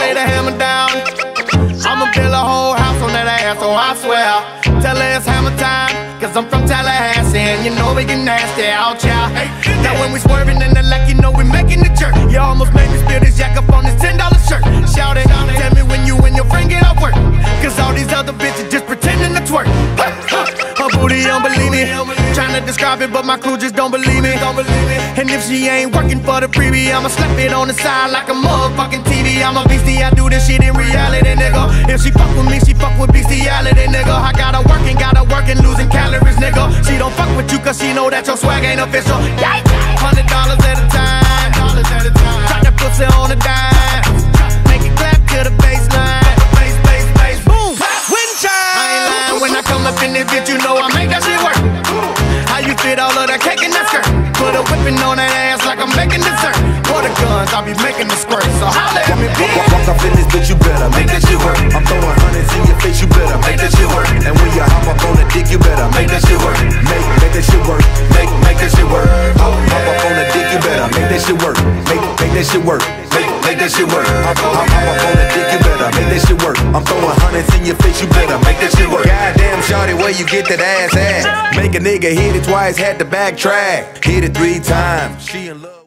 lay the hammer down. I'ma build a whole house on that ass, oh I swear. Tell her it's hammer time, cause I'm from Tallahassee, and you know we get nasty out, y'all. Now when we swerving in the lack, you know we making the jerk. You almost made me spill this yak up on this $10 shirt. Shout it, tell me when you and your friend get off work, cause all these other bitches just pretending to twerk. Her booty don't believe me, trying to describe it but my crew just don't believe me. And if she ain't working for the freebie, I'ma slap it on the side like a motherfucking TV. I'm a beastie, I do this shit in reality, nigga. If she fuck with me, she fuck with bestiality, nigga. I got her working, losing calories, nigga. She don't fuck with you cause she know that your swag ain't official. $100 at a time, drop that pussy on a dime, make it clap to the baseline. Boom, wind chime. I ain't lying when I come up in this bitch, you know I make that shit work. How you fit all of that cake in that skirt? Put a whipping on that ass like I'm making dessert. For the guns, I'll be making the squirt. So holla at me, bitch. Walk up in this bitch, you better make that shit work. I'm throwing hundreds in your face, you better make that shit work. And when you hop up on the dick, you better make that shit work. Make that shit work. Make that shit work. Hop up on the dick, you better make that shit work. Make that shit work. Make that shit work. Hop up on the dick, you better make that shit work. I'm throwing hundreds in your face, you better make that shit work. Goddamn shawty, where you get that ass at? Make a nigga hit it twice, had to backtrack. Hit it 3 times. She in love.